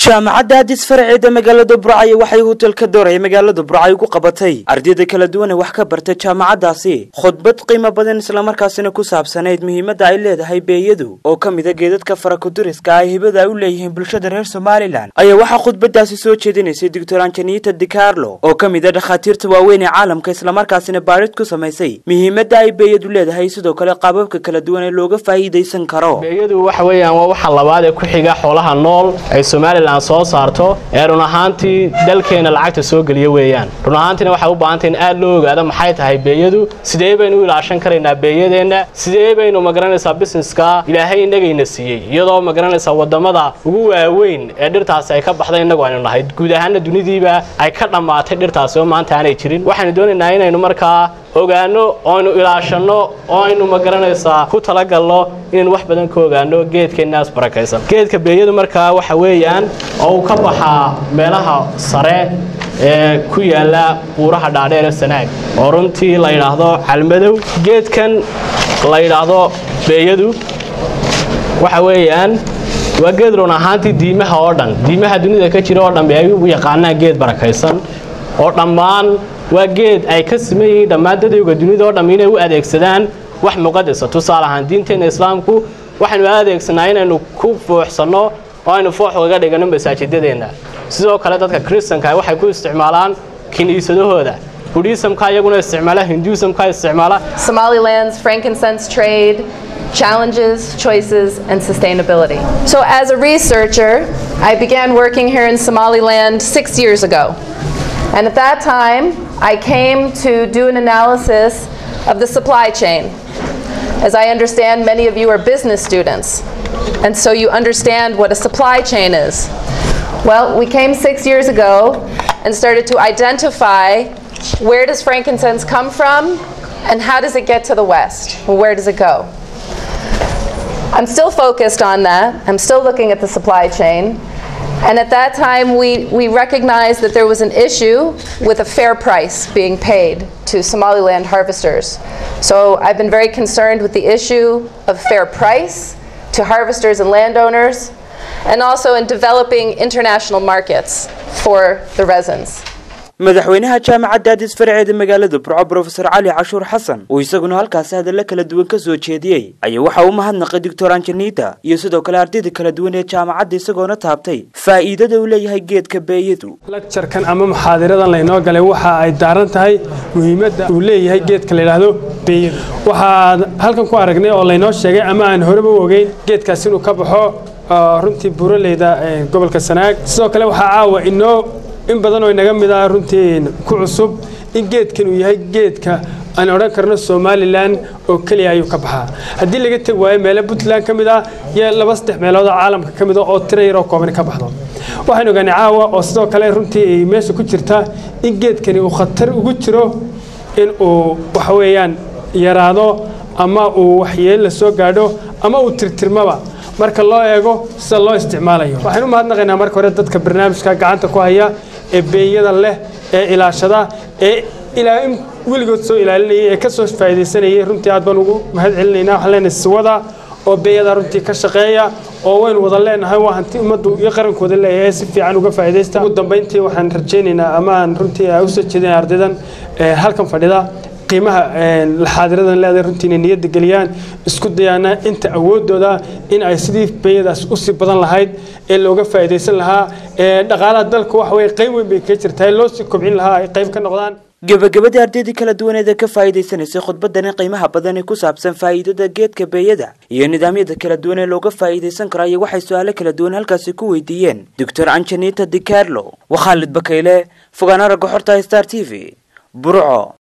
jaamacadda Addis farceeda magaalada Burcay waxay hotel ka dooray magaalada Burcay ku qabatay ardayda kala duwan wax ka bartay jaamacadaasi khudbad qiimo badan isla markaasina ku saabsaneyd muhiimadda ay leedahay beeyadu oo kamid ah geedadka farakuduriska ay hibada u leeyihiin bulshada reer Somaliland ayaa waxa khudbadaasi soo jeedinaysay Dr. Anjanita Di Carlo oo kamid ah dhakhaatiirta waaweyn ee caalamka isla markaasina baarid ku sameysay muhiimadda ay beeyadu leedahay sidoo kale qaababka kala duwan ee looga faa'iideysan karo beeyadu waxa weeyaan waa waxa labaad ee ku xiga xoolaha nool ay Somaliland soo saarto ee run ahaantii dalkeena lacagta soo galiyo weeyaan run ahaantina waxa u baahan tahay in aad loo ogaado maxay tahay beeyadu sidee baynu ilaashan karaynaa beeyadeena sidee baynu magaranaysaa businesska ilaahay inagayna siiyay iyadoo magaranaysaa wadamada ugu waaweyn ee dhirtaas ay ka baxday inagu aynu nahay guud ahaan dunidiiba ay ka dhamaatay dhirtaas oo maanta aanay jirin waxaan doonaynaa inaynu markaa ogaano oo aynu ilaashano oo aynu magaranaysaa ku talagalno in wax badan ka ogaano geedkeenaas barakaysan geedka beeyadu markaa waxa weeyaan oo ka baxa meelaha sare ee ku yaala buuraha dhaadheer ee Sanaag oo runtii la yiraahdo calmadow geedkan la yiraahdo beeyadu waxa weeyaan waa geed run ahaantii diimaha oo dhan diimaha dunida ka jira oo dhan ay u yaqaanaan geed barakaysan oo dhammaan waa geed ay ka sameeyeen dhammaan dadka dunida oo dhan inay u adeegsadaan wax muqadas ah tusaale ahaan diinteena islaamku waxaanu adeegsanaa inaynu ku fooxsano oo aynu foox uga dhigano masaajidadeena sidoo kale dadka Christianka waxay ku isticmaalaan kiniisadahooda Buddhismka iyaguna isticmaala Hinduismka isticmaala Somaliland's frankincense trade challenges, choices, and sustainability. So as a researcher, I began working here in Somaliland 6 years ago. And at that time, I came to do an analysis of the supply chain. As I understand, many of you are business students, and so you understand what a supply chain is. Well, we came 6 years ago and started to identify where does frankincense come from and how does it get to the West? Where does it go? I'm still focused on that. I'm still looking at the supply chain. And at that time, we recognized that there was an issue with a fair price being paid to Somaliland harvesters. So I've been very concerned with the issue of fair price to harvesters and landowners, and also in developing international markets for the resins. madaxweynaha jaamacadda Addis farceeda magaalada Burco Professor Ali Cashuur Xasan oo isaguna halkaas hadal kala duwan ka soo jeediyay ayaa waxa uu mahadnaqay Dr. Anjanita iyo sidoo kale ardayda kala duwan ee jaamacadda isagoona taabtay faa'iidada uu leeyahay geedka beeyadu lecture-kan ama muxaadaradan la inoo galay waxa ay daaran tahay muhiimadda uu leeyahay geedka la yiraahdo beeyadu waxa halkan ku aragnay oo la inoo sheegay ama aan horeba u ogeyn geedkaas inuu ka baxo runtii buuraleyda gobolka Sanaag sidoo kale waxa caawa inoo in badan oo inaga mid ah runtii ku cusub in geedkan uu yahay geedka aan oran karno Somaliland oo kaliya ayuu ka baxaa hadii laga tag waayo meel Puntland kamid ah iyo laba saddex meelood caalamka kamid ah oo tiro yar oo kooban ka baxdo waxaan ogaanay caawa oo sidoo kale runtii meesha ku jirta in geedkani uu khatar ugu jiro in uu wax weeyaan yaraado ama uu waxyeel la soo gaadho ama uu tirtirmaba marka loo eego sida loo isticmaalayo waxaan u mahadnaqaynaa marka hore dadka barnaamijka gacanta ku haya ee beeyada leh ee ilaashada ee ilaa in wiligood soo ilaalinayay ee ka soo faa'iideysanayay runtii aad baan ugu mahad celinaynaa waxaan leenahay siwada oo beeyada runtii ka shaqeeya oo weyn wada leenahay waa hanti ummaddu iyo qarankooda leeyahay si fiican uga faa'iideysta ugu dambeyntii waxaan rajaynaynaa ama aan runtii u soo jeedinaa ardaydan halkan fadhida qiimaha la xaadiradan leedahay runtii niyadda galiyaan isku dayaana inta awoodooda in ay sidii beeyadaas u sii badan lahayd ee looga faa'iideysan lahaa dhaqaalaha dalka wax way qayb weyn bay ka jirtaa loo sii kobcin lahaa ay qayb ka noqdaan gabagabada ardayda kala duwan ee ka faa'iideysanaysa khudbadan qiimaha badan ee ku saabsan faa'iidada geedka beeyada iyo nidaamyada kala duwan ee looga faa'iideysan karo ayaa waxay su'aalo kala duwan halkaas ku weydiiyeen Dr. Anjanita Di Carlo wa Khalid Bakayle fogaana rag xorta Star TV Burco.